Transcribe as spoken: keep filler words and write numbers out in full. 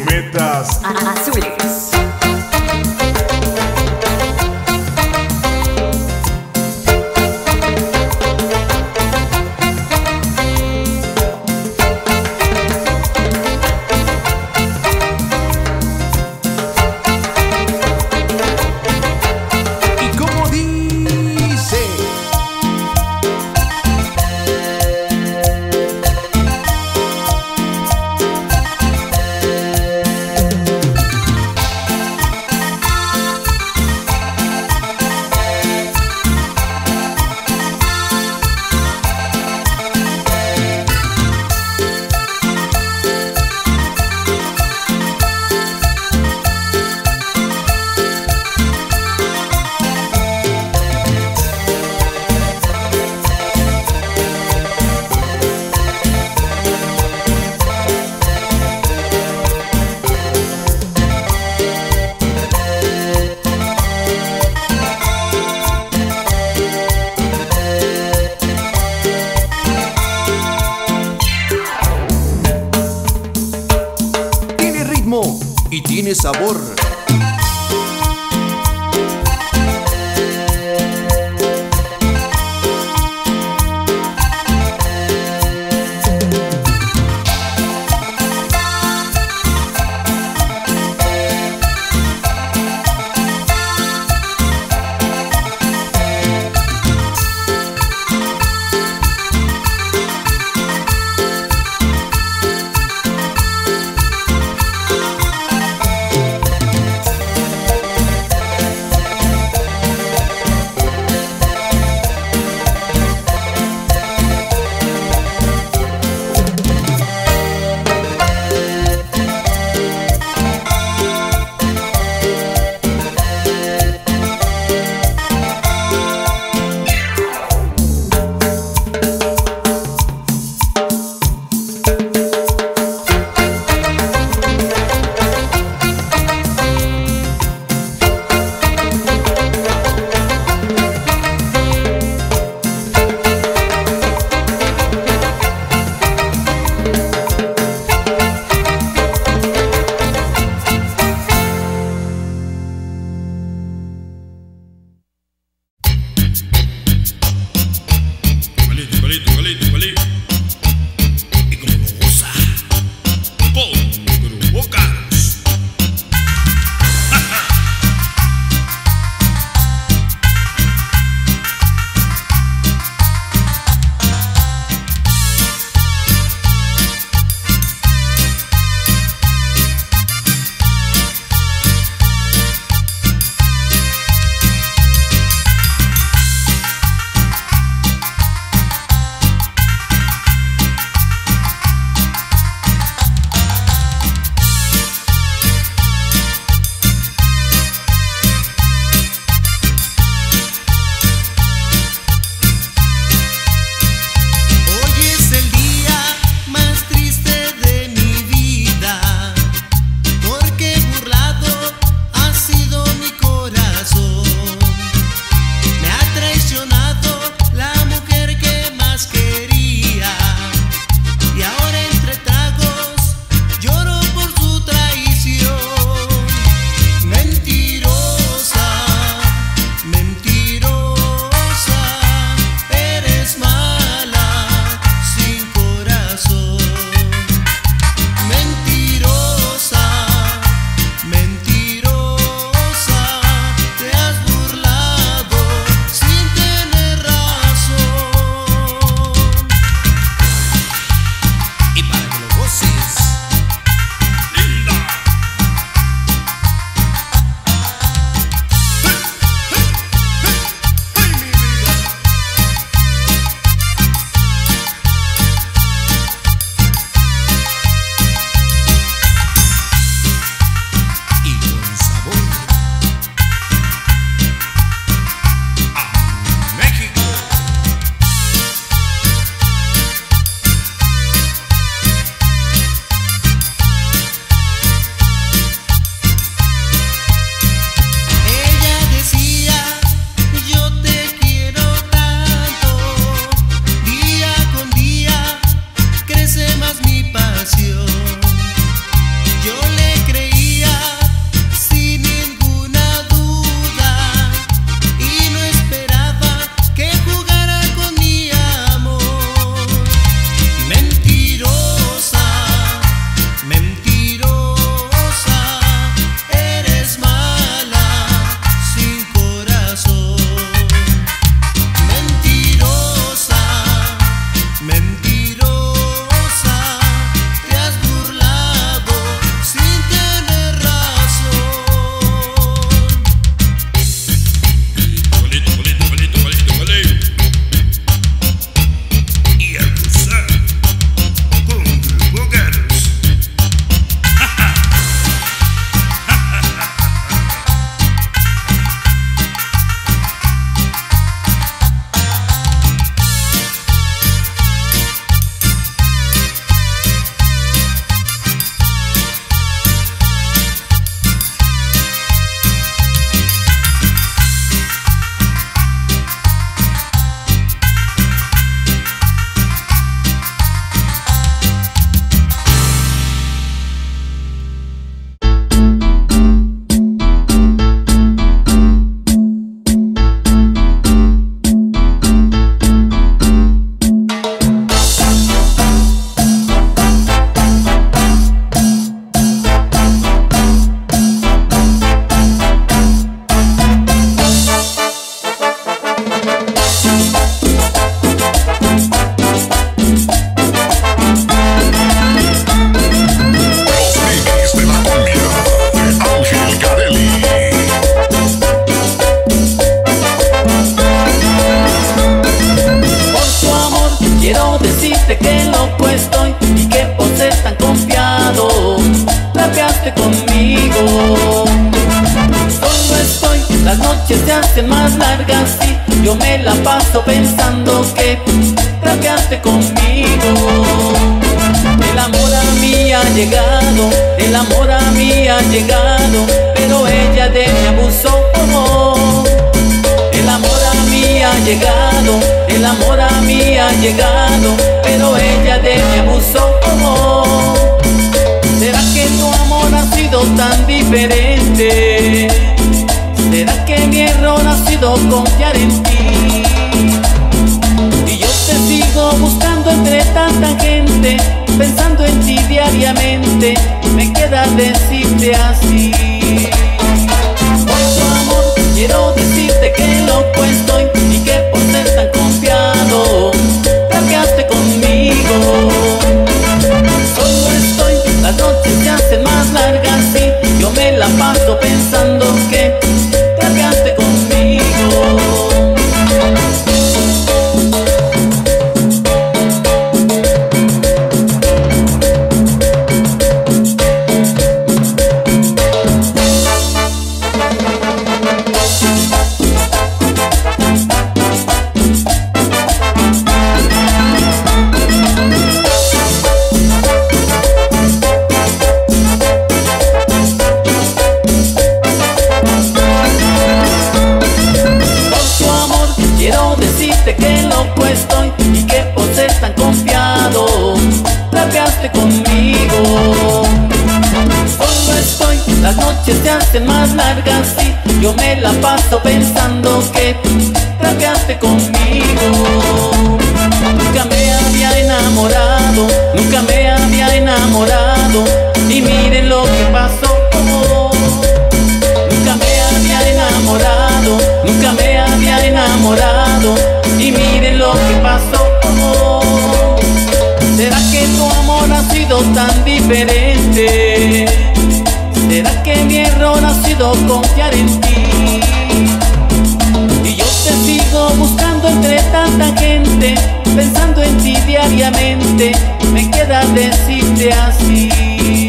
metas azules. Y como dice, tiene ritmo y tiene sabor. conmigo. Solo estoy, las noches se hacen más largas y yo me la paso pensando que trapeaste conmigo. El amor a mí ha llegado, el amor a mí ha llegado, pero ella de mí abusó. El amor a mí ha llegado, el amor a mí ha llegado, pero ella de mí abusó. ¿Será que tu amor ha sido tan diferente? ¿Será que mi error ha sido confiar en ti? Y yo te sigo buscando entre tanta gente, pensando en ti diariamente, me queda decirte así. Por tu amor quiero decirte que loco estoy y que por ser tan confiado trapeaste conmigo. Solo estoy, las noches se hacen más largas y yo me la paso pensando que trapeaste conmigo. Que loco estoy y que por ser tan confiado trapeaste conmigo. Solo estoy, las noches se hacen más largas y yo me la paso pensando que trapeaste conmigo. Nunca me había enamorado, nunca me había enamorado y miren lo que pasó. Nunca me había enamorado, nunca me había enamorado y miren lo que pasó. ¿Será que tu amor ha sido tan diferente? ¿Será que mi error ha sido confiar en ti? Y yo te sigo buscando entre tanta gente, pensando en ti diariamente, me queda decirte así.